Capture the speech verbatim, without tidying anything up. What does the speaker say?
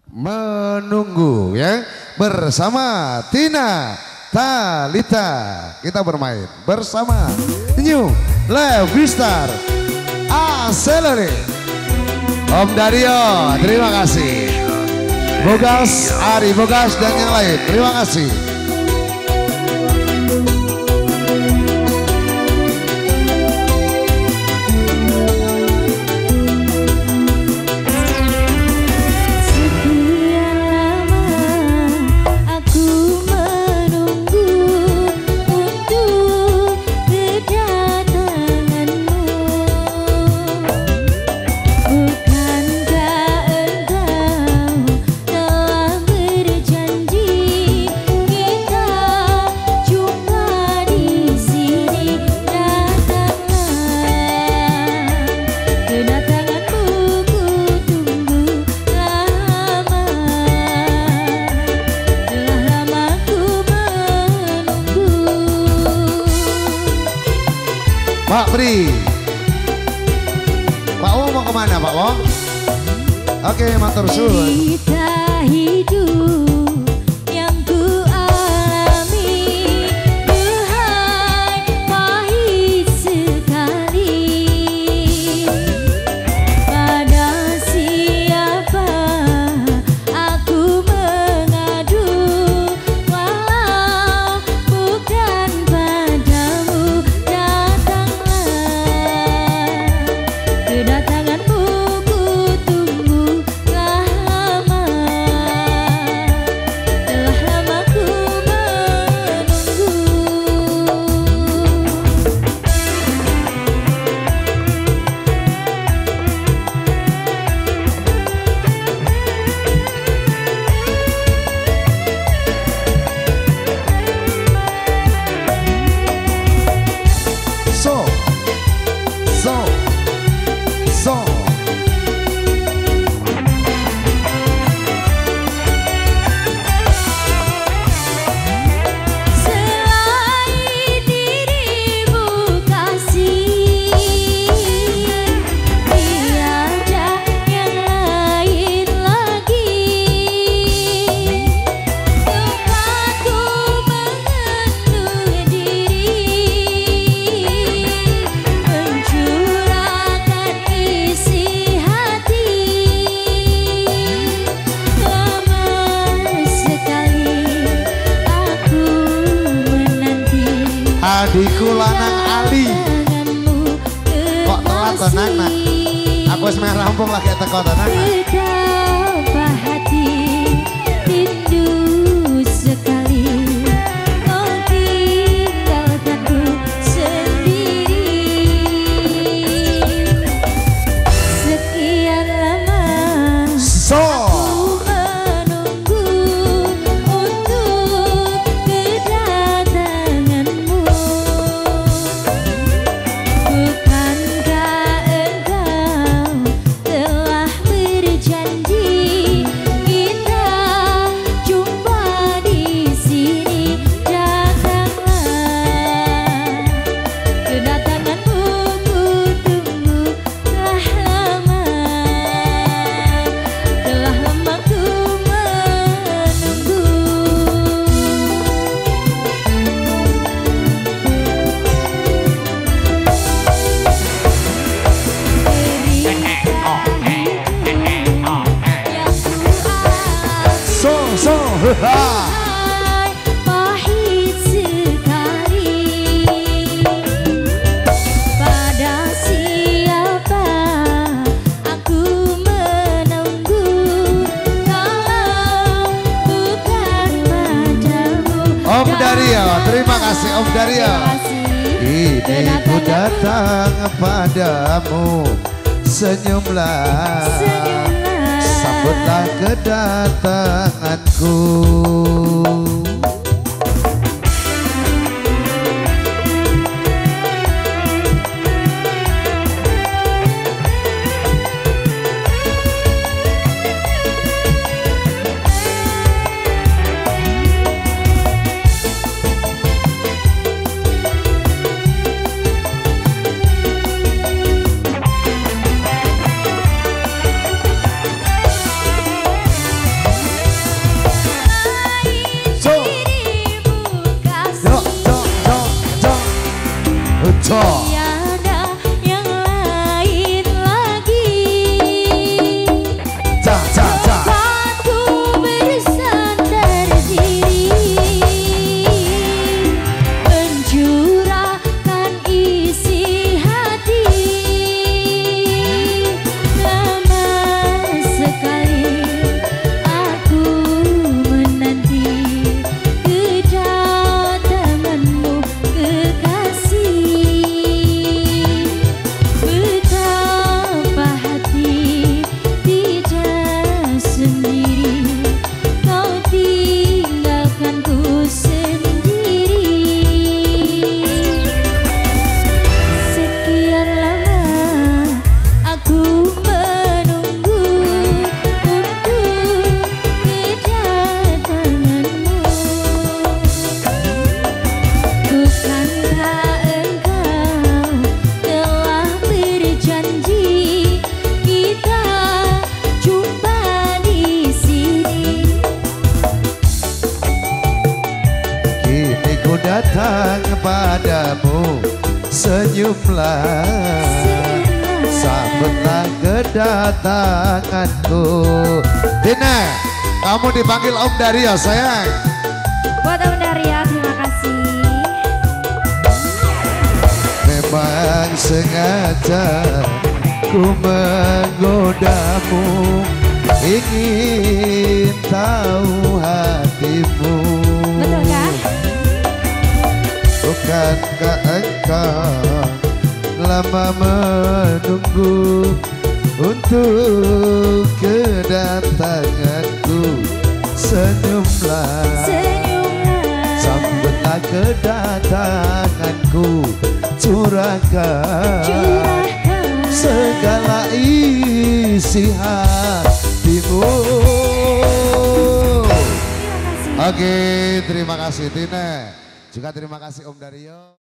Menunggu ya bersama Tina Talita kita bermain bersama New Levi Star Accelerate. Om Dario terima kasih, Bogas Ari Bogas dan yang lain terima kasih. Pak Pri, Pak Wong mau kemana Pak Wong? Oke, matur suwun. Kita hidup yang ku alami Tuhan pahit sekali. Pada siapa aku mengadu, walau bukan padamu. Kedatanganmu ku tunggu lama, telah lama ku menunggu. So, so, so. Selain dirimu kasih, tiada yang lain lagi. Tempatku mengenduh diri, mencurahkan isi hati. Lama sekali aku menanti Adikku lanang Ali. Kok telat tenang nak? Aku wis meh rampung lagi teko tenang. betapa hati rindu sekali kau tinggalkanku sendiri. Sekian lama So, menunggu untuk kedatanganmu. Bukankah engkau telah berjanji kita jumpa di sini? Datanglah, kedatanganmu ku tunggu telah lama, telah lama ku menunggu. so, so, ha. Pahit sekali. Pada siapa aku menunggu, kalau bukan padamu. Om Dario, terima kasih Om Dario. Ini ku datang padamu, senyumlah, Senyumlah. sambutlah kedatanganku. datang padamu, senyumlah, sambutlah kedatanganku. Tina, kamu dipanggil Om Dario sayang. Buat Om Dario, terima kasih. Memang sengaja ku menggodamu, ingin tahu hatimu. Betul kan? Bukankah engkau lama menunggu untuk kedatanganku? Senyumlah, Senyumlah, sambutlah kedatanganku. Curahkan, curahkan segala isi hatimu. Terima kasih. Oke, terima kasih Tina. Juga terima kasih Om Dario.